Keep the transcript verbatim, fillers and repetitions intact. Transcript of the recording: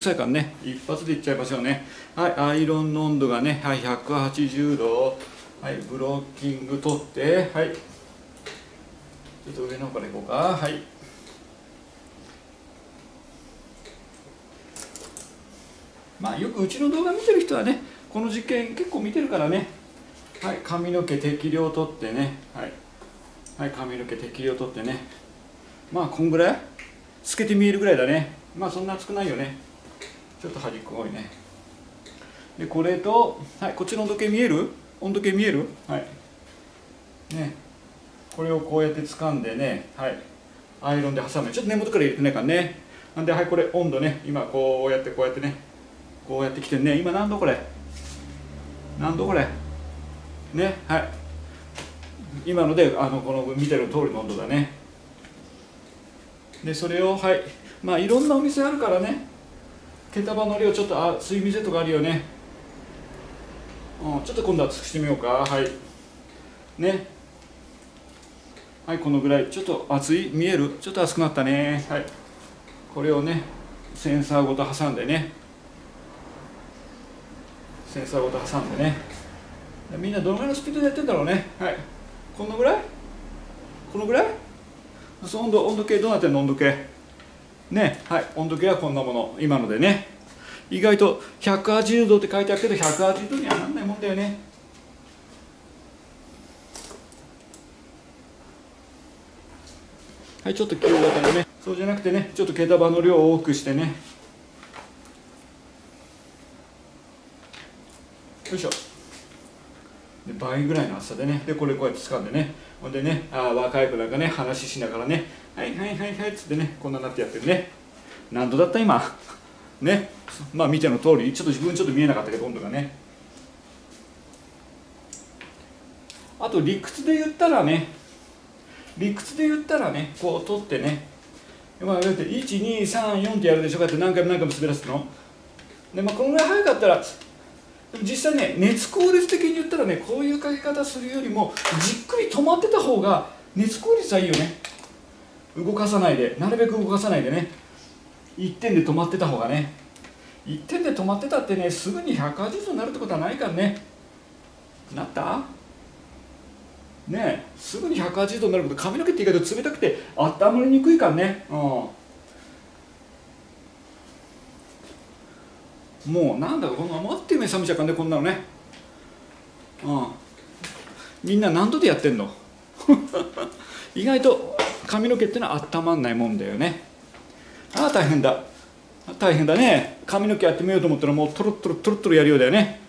さいからね、一発でいっちゃいましょうね。はい、アイロンの温度がね、はい、ひゃくはちじゅうど。はい、ブロッキング取って、はい。ちょっと上の方からいこうか。はい。まあよくうちの動画見てる人はね、この実験結構見てるからね。はい、髪の毛適量取ってね。はい。はい、髪の毛適量取ってね。まあこんぐらい透けて見えるぐらいだね。まあそんな熱くないよね。ちょっと端っこ多いね。で、これと、はい、こっちの温度計見える？温度計見える？はい。ね。これをこうやって掴んでね、はい。アイロンで挟む。ちょっと根元から入れてないからね。なんで、はい、これ温度ね、今こうやってこうやってね、こうやってきてね、今何度これ？何度これ？ね、はい。今ので、あの、この見てる通りの温度だね。で、それを、はい。まあいろんなお店あるからね。毛束の量ちょっと熱い店とかあるよね。うん、ちょっと今度は熱くしてみようか。はいね。はい、このぐらいちょっと熱い見える？ちょっと熱くなったね。はい、これをねセンサーごと挟んでねセンサーごと挟んでね。みんなどのぐらいのスピードでやってんだろうね。はい、このぐらいこのぐらいその温度温度計どうなってんの？温度計ね。はい、温度計はこんなもの。今のでね、意外とひゃくはちじゅうどって書いてあるけどひゃくはちじゅうどにはなんないもんだよね。はい、ちょっと気を型でね、そうじゃなくてね、ちょっと毛束の量を多くしてね。よいしょ。で倍ぐらいの厚さでね、でこれこうやって掴んでね、ほんでね、あ若い子なんかね話しながらね、はいはいはいはいっつってね、こんなになってやってるね。何度だった今ね。まあ見ての通り、ちょっと自分ちょっと見えなかったけど温度がね。あと理屈で言ったらね、理屈で言ったらね、こう取ってね、まあ、いちにさんよんってやるでしょ。こうやって何回も何回も滑らすので、まあ、このぐらい早かったら、でも実際ね、熱効率的に言ったらね、こういうかけ方するよりもじっくり止まってた方が熱効率はいいよね。動かさないで、なるべく動かさないでね、いってんで止まってた方がね。いってんで止まってたってね、すぐにひゃくはちじゅうどになるってことはないからね。なったねえ、すぐにひゃくはちじゅうどになること、髪の毛って意外と冷たくて温まりにくいからね。うん、もうなんだかこんな待って目覚めちゃうからね、こんなのね。うん、みんな何度でやってんの意外と髪の毛ってのは温まんないもんだよね。ああ大変だ大変だね。髪の毛やってみようと思ったらもうトロットロトロットロやるようだよね。